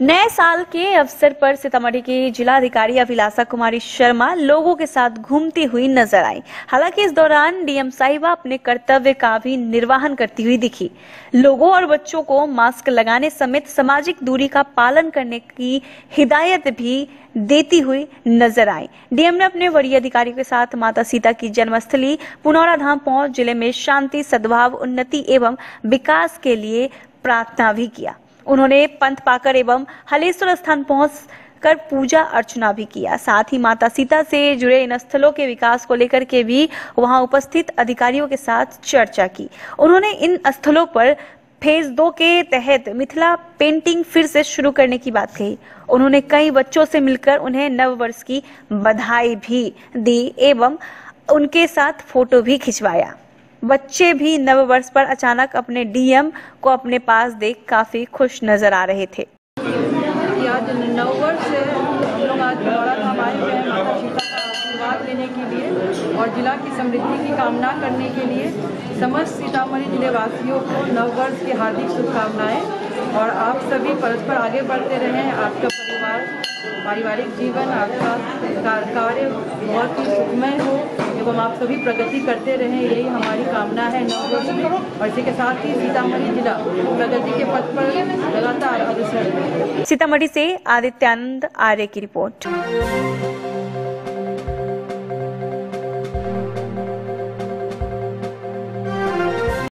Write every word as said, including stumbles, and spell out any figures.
नए साल के अवसर पर सीतामढ़ी की जिलाधिकारी अभिलाषा कुमारी शर्मा लोगों के साथ घूमती हुई नजर आई। हालांकि इस दौरान डीएम साहिबा अपने कर्तव्य का भी निर्वहन करती हुई दिखी। लोगों और बच्चों को मास्क लगाने समेत सामाजिक दूरी का पालन करने की हिदायत भी देती हुई नजर आई। डीएम ने अपने वरीय अधिकारियों के साथ माता सीता की जन्मस्थली पुनौरा धाम पहुंच जिले में शांति, सद्भाव, उन्नति एवं विकास के लिए प्रार्थना भी किया। उन्होंने पंथ पाकर एवं हलेश्वर स्थान पहुंच कर पूजा अर्चना भी किया। साथ ही माता सीता से जुड़े इन स्थलों के विकास को लेकर के भी वहां उपस्थित अधिकारियों के साथ चर्चा की। उन्होंने इन स्थलों पर फेज दो के तहत मिथिला पेंटिंग फिर से शुरू करने की बात कही। उन्होंने कई बच्चों से मिलकर उन्हें नव वर्ष की बधाई भी दी एवं उनके साथ फोटो भी खिंचवाया। बच्चे भी नव वर्ष पर अचानक अपने डीएम को अपने पास देख काफी खुश नजर आ रहे थे। आज नव वर्ष है, हम लोग आज पुनौरा धाम आए हुए हैं माता सीता का आशीर्वाद लेने के लिए और जिला की समृद्धि की कामना करने के लिए। समस्त सीतामढ़ी जिले वासियों को नव वर्ष की हार्दिक शुभकामनाएं और आप सभी परस्पर आगे बढ़ते रहें। आपका परिवार, पारिवारिक जीवन, आपका कार्य बहुत ही सुखमय हो एवं आप सभी प्रगति करते रहें, यही हमारी कामना है नव वर्ष में। और इसी के साथ ही सीतामढ़ी जिला प्रगति के पथ पर लगातार अग्रसर है। सीतामढ़ी से आदित्यानंद आर्य की रिपोर्ट।